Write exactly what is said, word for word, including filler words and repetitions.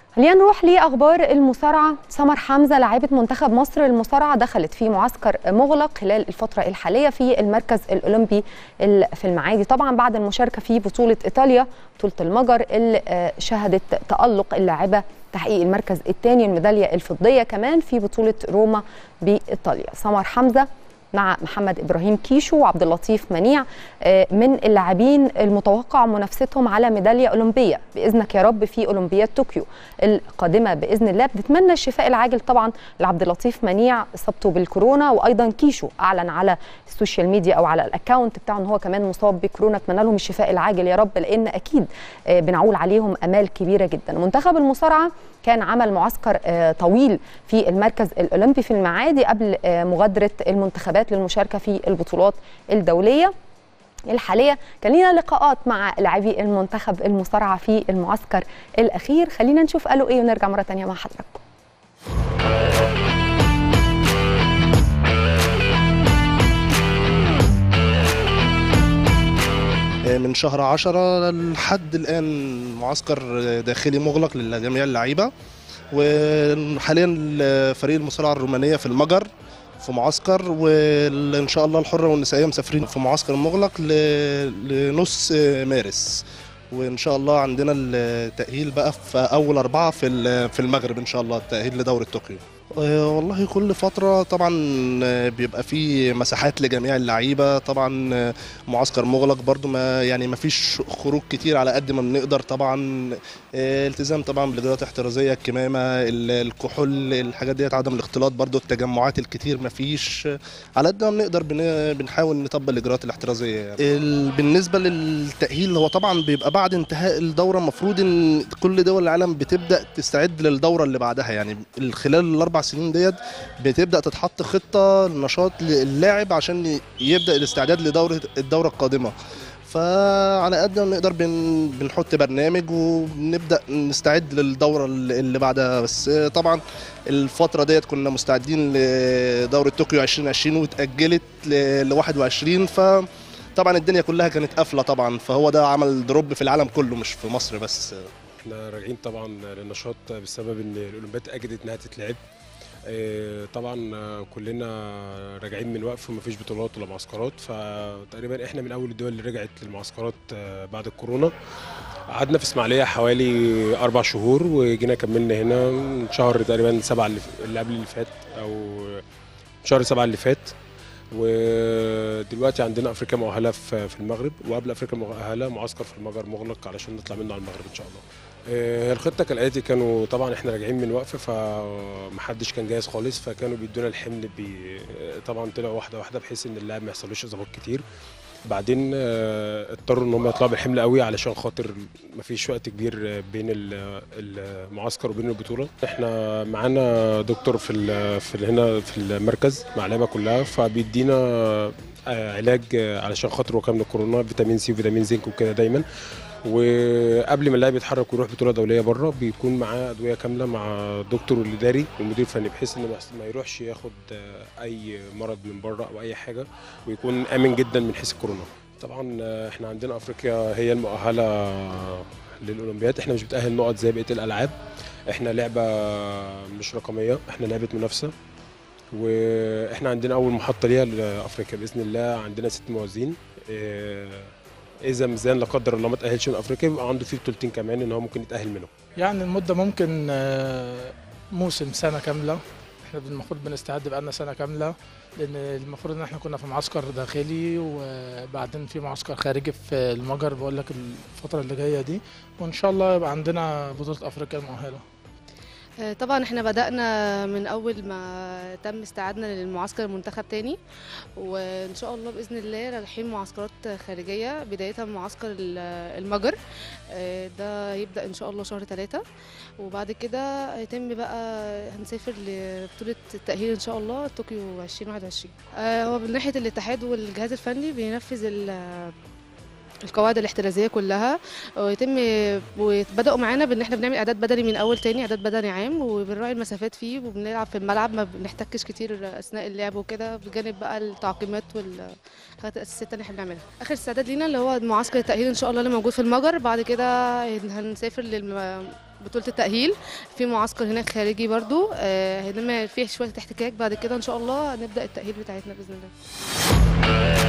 خلينا نروح لأخبار المصارعة. سمر حمزة لاعبة منتخب مصر للمصارعة دخلت في معسكر مغلق خلال الفترة الحالية في المركز الأولمبي في المعادي، طبعا بعد المشاركة في بطولة إيطاليا بطولة المجر اللي شهدت تألق اللاعبة تحقيق المركز الثاني الميدالية الفضية كمان في بطولة روما بإيطاليا. سمر حمزة مع محمد إبراهيم كيشو وعبد اللطيف منيع من اللاعبين المتوقع منافستهم على ميدالية أولمبية بإذنك يا رب في أولمبياد طوكيو القادمة بإذن الله. بنتمنى الشفاء العاجل طبعا لعبد اللطيف منيع إصابته بالكورونا، وأيضا كيشو أعلن على السوشيال ميديا أو على الأكاونت بتاعه إن هو كمان مصاب بكورونا. أتمنى لهم الشفاء العاجل يا رب، لأن أكيد بنعول عليهم أمال كبيرة جدا. منتخب المصارعة كان عمل معسكر طويل في المركز الأولمبي في المعادي قبل مغادرة المنتخبات للمشاركة في البطولات الدولية الحالية. كان لنا لقاءات مع لاعبي المنتخب المصارعة في المعسكر الأخير، خلينا نشوف قالوا إيه ونرجع مرة تانية مع حضراتكم. من شهر عشرة لحد الآن معسكر داخلي مغلق لجميع اللعيبة، وحاليا فريق المصارعة الرومانية في المجر في معسكر، وإن شاء الله الحرة والنسائية مسافرين في معسكر مغلق لنص مارس، وإن شاء الله عندنا التأهيل بقى في أول أربعة في في المغرب إن شاء الله، التأهيل لدورة طوكيو. والله كل فترة طبعا بيبقى فيه مساحات لجميع اللعيبة، طبعا معسكر مغلق برضو ما يعني ما فيش خروج كتير على قد ما بنقدر، طبعا التزام طبعا بالاجراءات الاحترازية، الكمامة، الكحول، الحاجات ديت، عدم الاختلاط، برضو التجمعات الكتير ما فيش، على قد ما بنقدر بنحاول نطبق الاجراءات الاحترازية يعني. بالنسبة للتأهيل هو طبعا بيبقى بعد انتهاء الدورة، المفروض ان كل دول العالم بتبدأ تستعد للدورة اللي بعدها، يعني خلال الاربع سنين ديت بتبدا تتحط خطه نشاط للاعب عشان يبدا الاستعداد لدوره الدوره القادمه. فعلى قد ما نقدر بن بنحط برنامج وبنبدا نستعد للدوره اللي بعدها. بس طبعا الفتره ديت كنا مستعدين لدوره طوكيو ألفين وعشرين واتاجلت ل واحد وعشرين، فطبعا الدنيا كلها كانت قافله طبعا، فهو ده عمل دروب في العالم كله مش في مصر بس. احنا راجعين طبعا للنشاط بسبب ان الاولمبياد اجلت انها تتلعب. طبعا كلنا راجعين من وقف ومفيش بطولات ولا معسكرات، فتقريبا احنا من اول الدول اللي رجعت للمعسكرات بعد الكورونا. قعدنا في اسماعيليه حوالي اربع شهور وجينا كملنا هنا شهر تقريبا سبعه اللي قبل اللي فات او شهر سبعه اللي فات. ودلوقتي عندنا افريقيا مؤهله في المغرب، وقبل افريقيا مؤهله معسكر في المجر مغلق علشان نطلع منه على المغرب ان شاء الله. الخطه كالاتي، كانوا طبعا احنا راجعين من وقفه فمحدش كان جاهز خالص، فكانوا بيدونا الحمل بي طبعا طلعوا واحده واحده بحيث ان اللاعب ما يحصلوش اصابات كتير. بعدين اضطروا ان هم يطلعوا بالحمل قوي علشان خاطر ما فيش وقت كبير بين المعسكر وبين البطوله. احنا معانا دكتور في في هنا في المركز مع اللعيبه كلها، فبيدينا علاج علشان خاطر وكامل الكورونا، فيتامين سي وفيتامين زنك وكده دايما. وقبل ما اللاعب يتحرك ويروح بطوله دوليه بره بيكون معاه ادويه كامله مع الدكتور الاداري والمدير الفني، بحيث انه ما يروحش ياخد اي مرض من بره او اي حاجه، ويكون امن جدا من حيث الكورونا. طبعا احنا عندنا افريقيا هي المؤهله للاولمبياد، احنا مش بتاهل نقط زي بقيه الالعاب، احنا لعبه مش رقميه، احنا لعبه منافسه، واحنا عندنا اول محطه ليها لافريقيا باذن الله. عندنا ست موازين، إذا ميزان لا قدر الله ما تأهلش من أفريقيا يبقى عنده فيه بطولتين كمان إن هو ممكن يتأهل منهم. يعني المدة ممكن موسم سنة كاملة، إحنا المفروض بنستعد بقالنا سنة كاملة، لأن المفروض إن إحنا كنا في معسكر داخلي وبعدين في معسكر خارجي في المجر بقول لك الفترة اللي جاية دي، وإن شاء الله يبقى عندنا بطولة أفريقيا المؤهلة. طبعا احنا بدأنا من أول ما تم استعادنا للمعسكر المنتخب تاني، وإن شاء الله بإذن الله رايحين معسكرات خارجية، بداية معسكر المجر ده يبدأ إن شاء الله شهر ثلاثة، وبعد كده هيتم بقى هنسافر لبطولة التأهيل إن شاء الله طوكيو ألفين وواحد وعشرين. هو من ناحية الاتحاد والجهاز الفني بينفذ القواعد الاحترازيه كلها، ويتم وبداوا معانا بان احنا بنعمل اعداد بدني من اول تاني، اعداد بدني عام، وبنراعي المسافات فيه، وبنلعب في الملعب ما بنحتكش كتير اثناء اللعب وكده، بجانب بقى التعقيمات والحاجات الاساسيه التانيه احنا بنعملها. اخر استعداد لينا اللي هو معسكر التاهيل ان شاء الله اللي موجود في المجر، بعد كده هنسافر للم بطولة التأهيل، في معسكر هناك خارجي برضو هنما فيه شوية احتكاك، بعد كده إن شاء الله نبدأ التأهيل بتاعتنا بإذن الله.